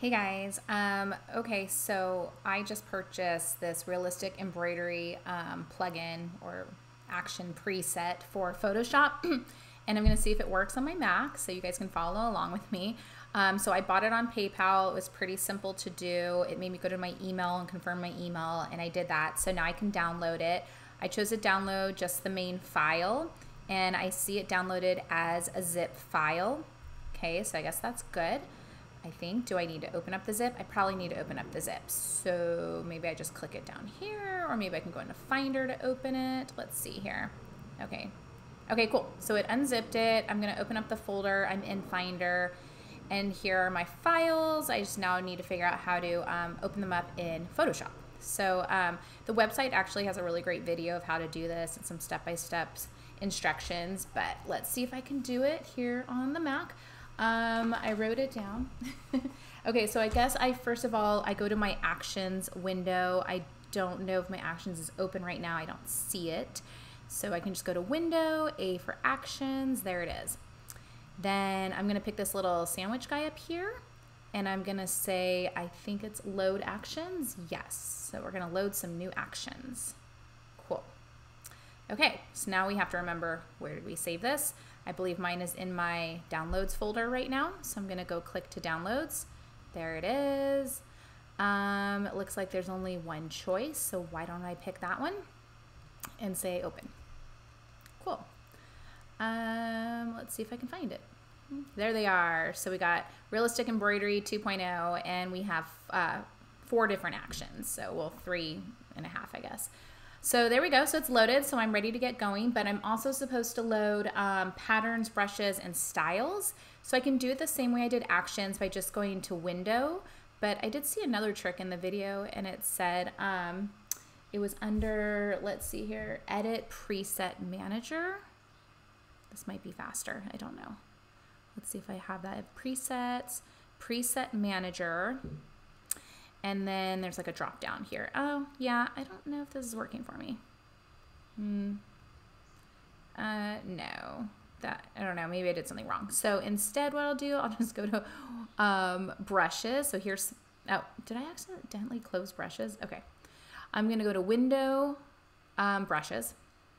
Hey guys, okay, so I just purchased this realistic embroidery plugin or action preset for Photoshop, and I'm gonna see if it works on my Mac so you guys can follow along with me. So I bought it on PayPal. It was pretty simple to do. It made me go to my email and confirm my email, and I did that. So now I can download it. I chose to download just the main file, and I see it downloaded as a zip file. Okay, so I guess that's good. I think. Do I need to open up the zip? I probably need to open up the zip. So maybe I just click it down here, or maybe I can go into Finder to open it. Let's see here. Okay. Okay, cool. So it unzipped it. I'm going to open up the folder. I'm in Finder, and here are my files. I just now need to figure out how to open them up in Photoshop. So the website actually has a really great video of how to do this and some step-by-step instructions, but let's see if I can do it here on the Mac. I wrote it down. Okay, so I guess first of all, I go to my actions window. I don't know if my actions is open right now. I don't see it. So I can just go to window, A for actions, there it is. Then I'm gonna pick this little sandwich guy up here, and I'm gonna say, I think it's load actions. Yes, so we're gonna load some new actions. Cool. Okay, so now we have to remember, where did we save this? I believe mine is in my downloads folder right now. So I'm gonna go click to downloads. There it is. It looks like there's only one choice, so why don't I pick that one and say open. Cool. Let's see if I can find it. There they are. So we got Realistic Embroidery 2.0, and we have 4 different actions. So, well, 3.5, I guess. So there we go. So it's loaded. So I'm ready to get going, but I'm also supposed to load patterns, brushes, and styles. So I can do it the same way I did actions by just going to window, but I did see another trick in the video, and it said it was under, let's see here, edit preset manager. This might be faster. I don't know. Let's see if I have that. Presets, preset manager. And then there's like a drop down here. Oh, yeah, I don't know if this is working for me. No, I don't know, maybe I did something wrong. So instead what I'll do, I'll just go to brushes. So here's, oh, did I accidentally close brushes? Okay. I'm gonna go to window, brushes.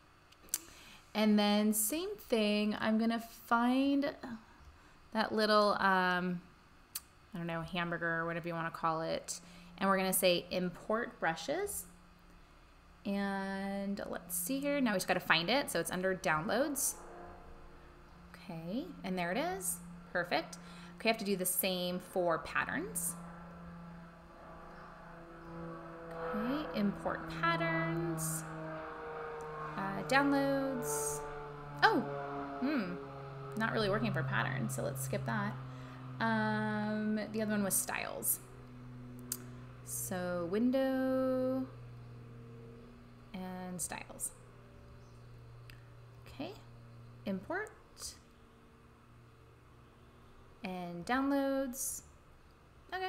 And then same thing, I'm gonna find that little, I don't know, hamburger or whatever you wanna call it. And we're gonna say import brushes. And let's see here, now we just gotta find it. So it's under downloads. Okay, and there it is, perfect. Okay, I have to do the same for patterns. Okay, import patterns, downloads. Oh, not really working for patterns, so let's skip that. The other one was styles. So window and styles. Okay, import and downloads. Okay.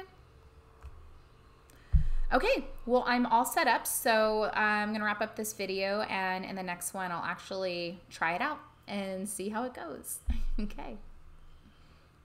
Okay, well, I'm all set up, so I'm gonna wrap up this video, and in the next one, I'll actually try it out and see how it goes. Okay.